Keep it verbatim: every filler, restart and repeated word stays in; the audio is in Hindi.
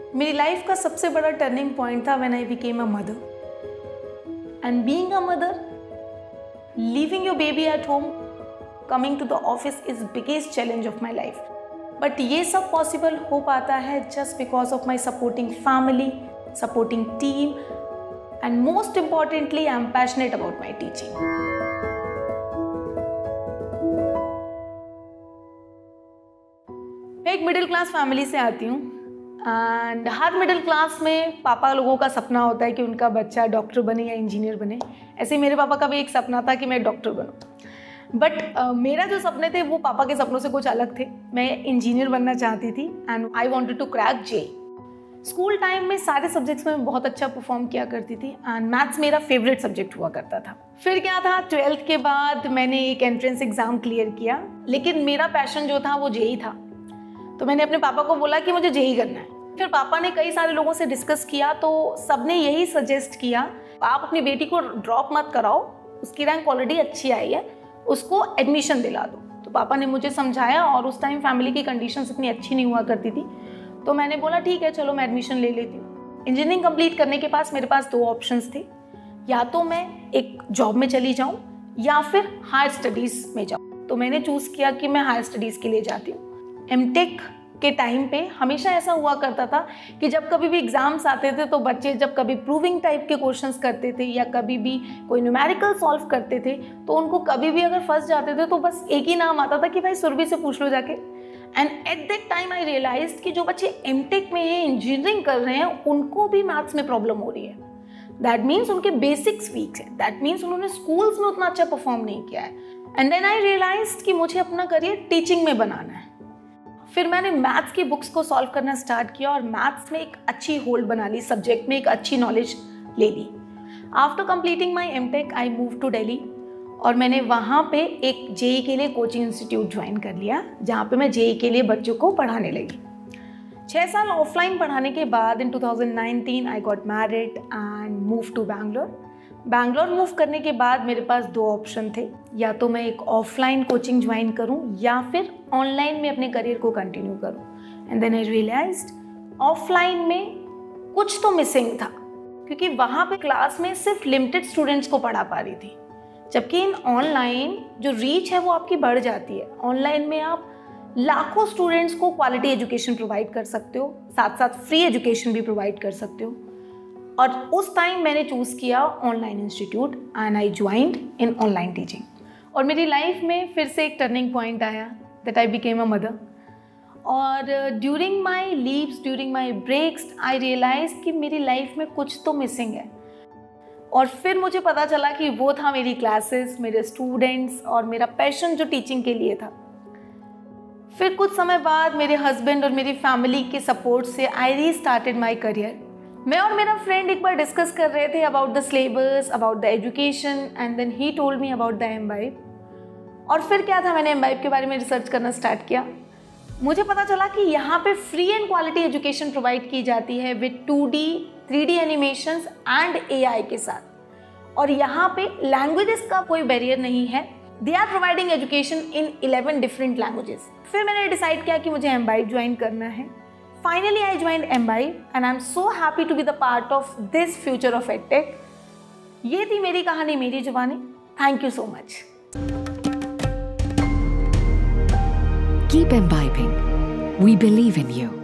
मेरी लाइफ का सबसे बड़ा टर्निंग पॉइंट था when I became a mother. And being a mother, leaving your baby at home, coming to the office is biggest challenge of my life. But ये सब पॉसिबल हो पाता है just because of my supporting family, supporting team, and most importantly I am passionate about my teaching. मैं एक मिडिल क्लास फैमिली से आती हूँ एंड हर मिडिल क्लास में पापा लोगों का सपना होता है कि उनका बच्चा डॉक्टर बने या इंजीनियर बने। ऐसे ही मेरे पापा का भी एक सपना था कि मैं डॉक्टर बनूँ। बट uh, मेरा जो सपने थे वो पापा के सपनों से कुछ अलग थे। मैं इंजीनियर बनना चाहती थी and I wanted to crack JEE. School time में सारे सब्जेक्ट्स में बहुत अच्छा परफॉर्म किया करती थी एंड मैथ्स मेरा फेवरेट सब्जेक्ट हुआ करता था। फिर क्या था, ट्वेल्थ के बाद मैंने एक एंट्रेंस एग्जाम क्लियर किया, लेकिन मेरा पैशन जो था वो जेई था। तो मैंने अपने पापा को बोला कि मुझे जेई करना है। फिर पापा ने कई सारे लोगों से डिस्कस किया तो सबने यही सजेस्ट किया, आप अपनी बेटी को ड्रॉप मत कराओ, उसकी रैंक ऑलरेडी अच्छी आई है, उसको एडमिशन दिला दो। तो पापा ने मुझे समझाया और उस टाइम फैमिली की कंडीशंस इतनी अच्छी नहीं हुआ करती थी, तो मैंने बोला ठीक है चलो मैं एडमिशन ले लेती हूँ। इंजीनियरिंग कंप्लीट करने के पास मेरे पास दो ऑप्शंस थे, या तो मैं एक जॉब में चली जाऊँ या फिर हायर स्टडीज़ में जाऊँ। तो मैंने चूज़ किया कि मैं हायर स्टडीज़ के लिए जाती हूँ। एमटेक के टाइम पे हमेशा ऐसा हुआ करता था कि जब कभी भी एग्जाम्स आते थे तो बच्चे जब कभी प्रूविंग टाइप के क्वेश्चंस करते थे या कभी भी कोई न्यूमेरिकल सॉल्व करते थे तो उनको कभी भी अगर फंस जाते थे तो बस एक ही नाम आता था कि भाई सुरभि से पूछ लो जाके। And at that time I realised कि जो बच्चे एमटेक में हैं, इंजीनियरिंग कर रहे हैं, उनको भी मैथ्स में प्रॉब्लम हो रही है। दैट मीन्स उनके बेसिक्स वीक है, दैट मीन्स उन्होंने स्कूल्स में उतना अच्छा परफॉर्म नहीं किया है। एंड देन आई रियलाइज्ड कि मुझे अपना करियर टीचिंग में बनाना है। फिर मैंने मैथ्स की बुक्स को सॉल्व करना स्टार्ट किया और मैथ्स में एक अच्छी होल्ड बना ली, सब्जेक्ट में एक अच्छी नॉलेज ले ली। After completing my MTech I move to Delhi और मैंने वहाँ पे एक जेई के लिए कोचिंग इंस्टीट्यूट ज्वाइन कर लिया, जहाँ पे मैं जेई के लिए बच्चों को पढ़ाने लगी। छः साल ऑफलाइन पढ़ाने के बाद in two thousand nineteen I got married and move to Bangalore. Bangalore move करने के बाद मेरे पास दो ऑप्शन थे, या तो मैं एक ऑफलाइन कोचिंग ज्वाइन करूं या फिर ऑनलाइन में अपने करियर को कंटिन्यू करूं। And then I realised offline में कुछ तो मिसिंग था, क्योंकि वहाँ पे क्लास में सिर्फ लिमिटेड स्टूडेंट्स को पढ़ा पा रही थी, जबकि इन ऑनलाइन जो रीच है वो आपकी बढ़ जाती है। ऑनलाइन में आप लाखों स्टूडेंट्स को क्वालिटी एजुकेशन प्रोवाइड कर सकते हो, साथ साथ फ्री एजुकेशन भी प्रोवाइड कर सकते हो। और उस टाइम मैंने चूज़ किया online institute and I joined in online teaching. और मेरी लाइफ में फिर से एक टर्निंग पॉइंट आया that I became a mother. और during my leaves, during my breaks I realise कि मेरी लाइफ में कुछ तो मिसिंग है। और फिर मुझे पता चला कि वो था मेरी क्लासेस, मेरे स्टूडेंट्स और मेरा पैशन जो टीचिंग के लिए था। फिर कुछ समय बाद मेरे हस्बैंड और मेरी फैमिली के सपोर्ट से आई री स्टार्टेड माई करियर। मैं और मेरा फ्रेंड एक बार डिस्कस कर रहे थे about the syllabus, about the education, and then he told me about the Embibe. और फिर क्या था, मैंने एमबाइब के बारे में रिसर्च करना स्टार्ट किया। मुझे पता चला कि यहाँ पे free and quality education provide की जाती है with two D, three D animations and A I के साथ। और यहाँ पे लैंग्वेजेस का कोई बैरियर नहीं है। They are providing education in eleven different languages. फिर मैंने डिसाइड किया कि मुझे एमबाइब ज्वाइन करना है। Finally, I joined एमबाइब and I'm so happy to be the part of this future of EdTech. ये थी मेरी कहानी, मेरी जुबानी। Thank you so much. Keep imbibing. We believe in you.